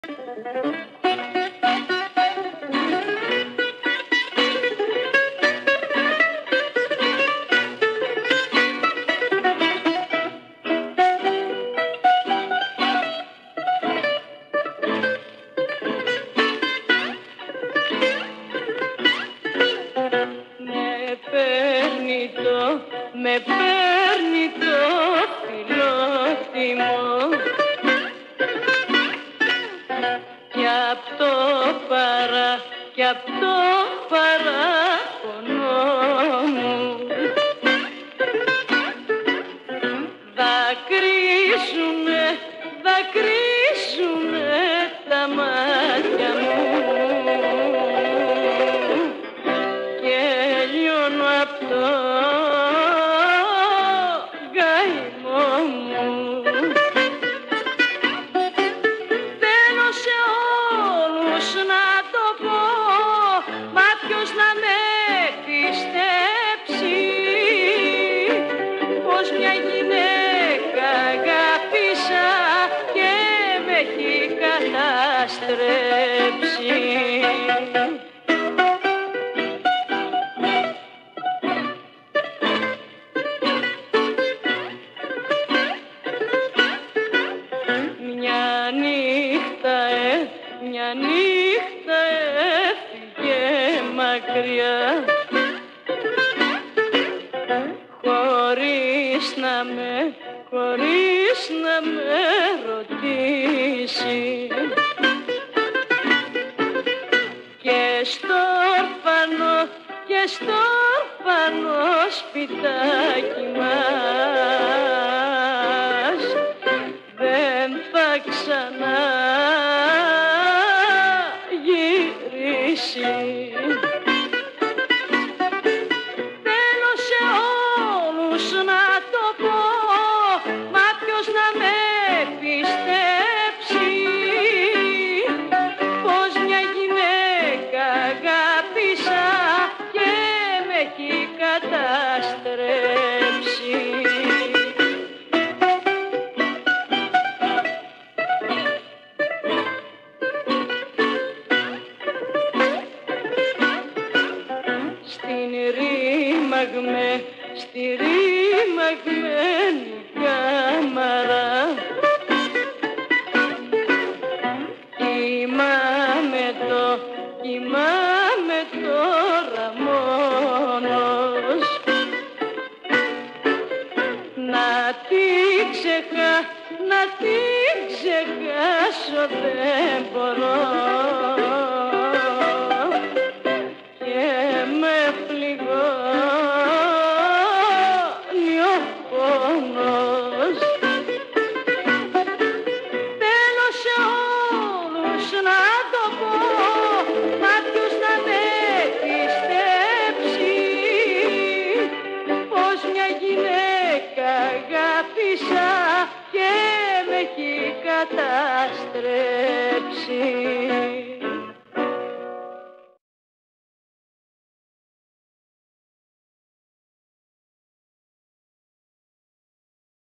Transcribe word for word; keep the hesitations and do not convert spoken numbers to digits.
Με παίρνει το φιλότιμο κι απ' το παρά, κι απ' το παράπονο μου δακρύζουνε, δακρύζουνε τα μάτια μου και λιώνω απ' το μια γυναίκα αγάπησα και με έχει καταστρέψει. Μια νύχτα, ε, μια νύχτα έφυγε μακριά χωρίς να με, χωρίς να με ρωτήσει και στο ορφανό, και στο ορφανό σπιτάκι μας δεν θα ξανά γυρίσει. Καταστρέψει. Στην ρήμαγμε, στη ρήμαγμένη κάμαρα κοιμάμαι το, κοιμάμαι τώρα μόνος. Να την ξεχά, να την ξεχάσω δεν μπορώ και με πληγώνει ο πόνος. Θέλω σε όλους να το πω, μα ποιος να με πιστέψει πως μια γυναίκα αγάπησα και με έχει καταστρέψει.